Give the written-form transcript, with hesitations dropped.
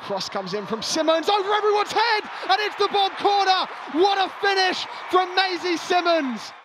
Cross comes in from Symonds over everyone's head, and it's the bottom corner. What a finish from Maisie Symonds.